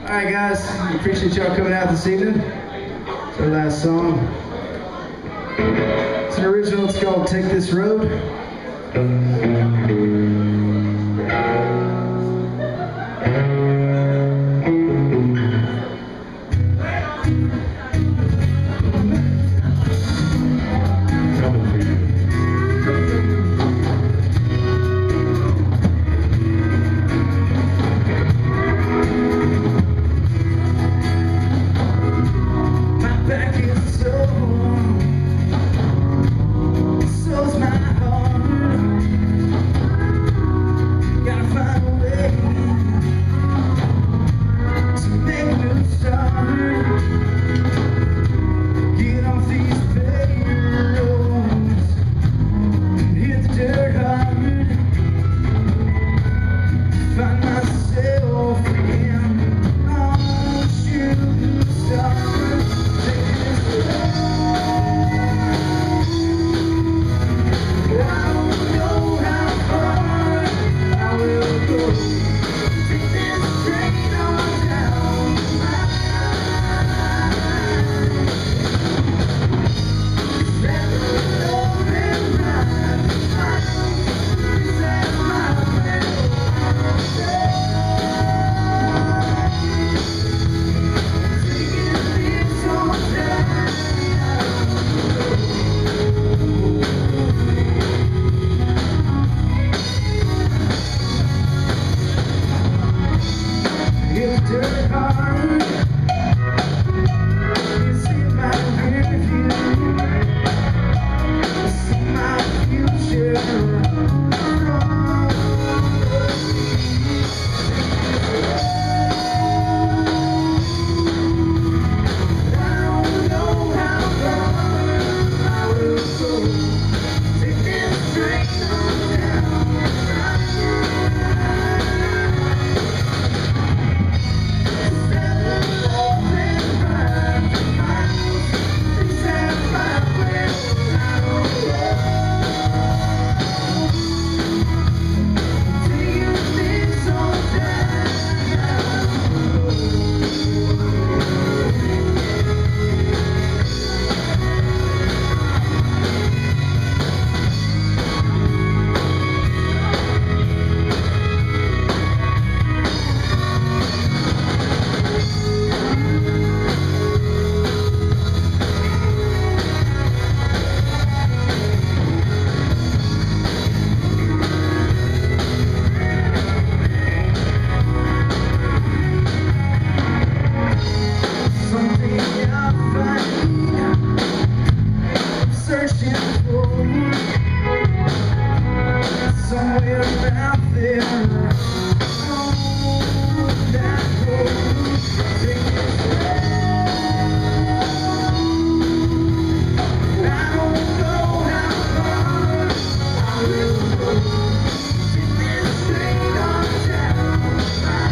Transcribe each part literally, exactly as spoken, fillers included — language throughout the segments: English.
Alright guys, appreciate y'all coming out this evening. It's our last song. It's an original, it's called Take This Road. Somewhere out there, on that road, take this road. I don't know how far I will go. Take this train on down.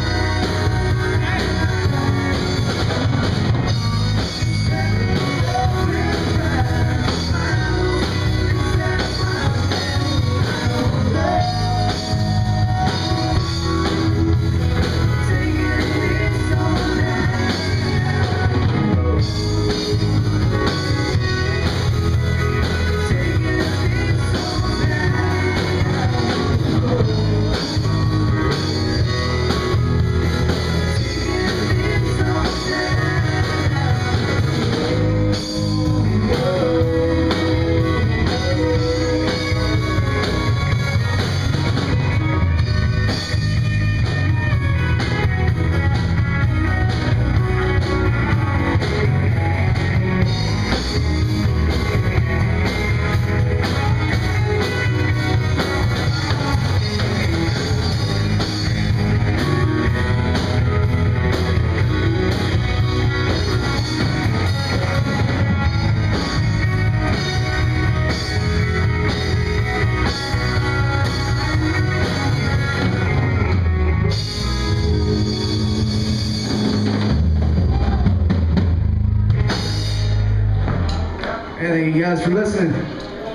And thank you guys for listening.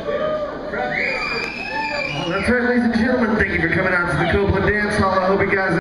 Well, that's right, ladies and gentlemen. Thank you for coming out to the Copeland Dance Hall. I hope you guys